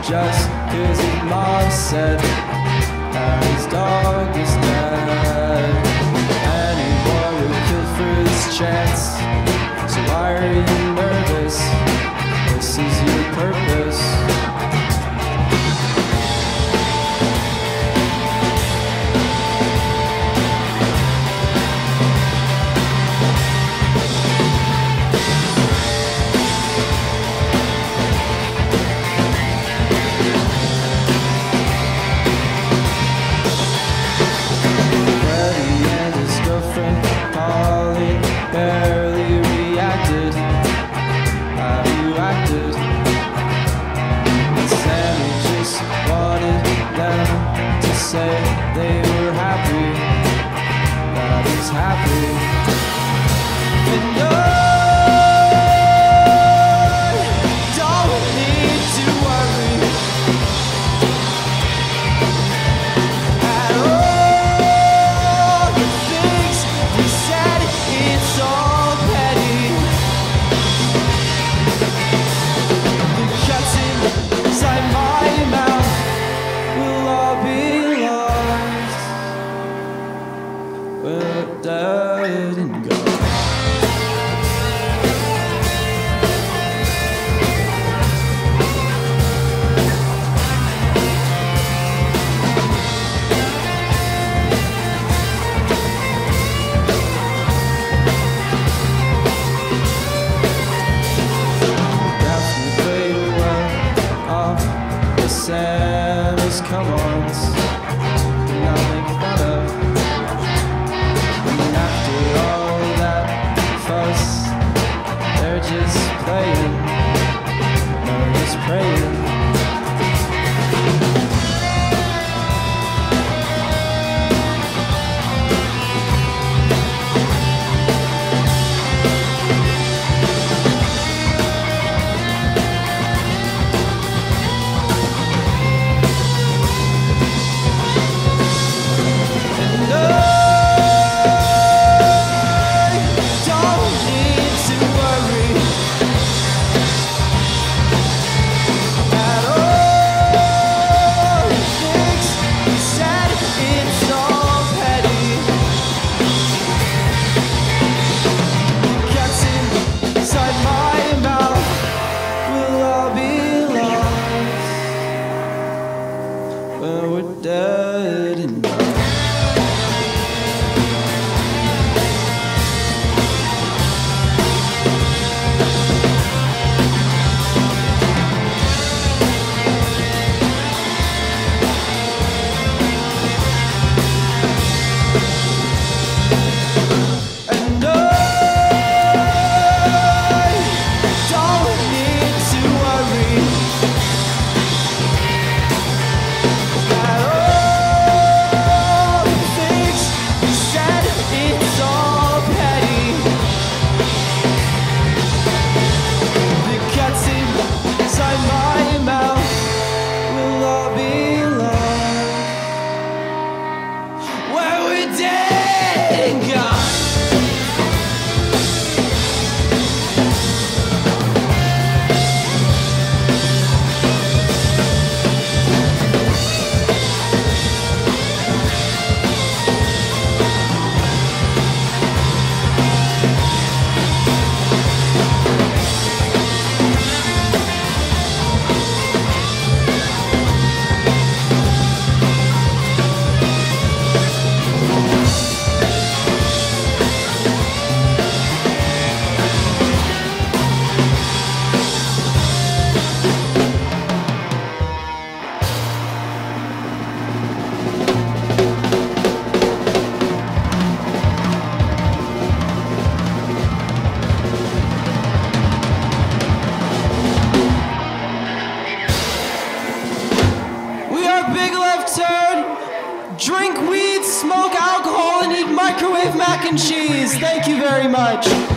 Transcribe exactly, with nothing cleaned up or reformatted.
just 'cause his mom said that his dog is dead. Anyone would kill for this chance, so why are you nervous? This is your purpose. Say they were happy, that he's happy. And no, don't need to worry at all the things we said, it's all petty. The cuts inside my mouth will all be we're dead and gone. Perhaps we fade away off the Samus come-ons, and I'll make fun of. Just playing, they're just praying. We're dead and gone. Drink weed, smoke alcohol, and eat microwave mac and cheese. Thank you very much.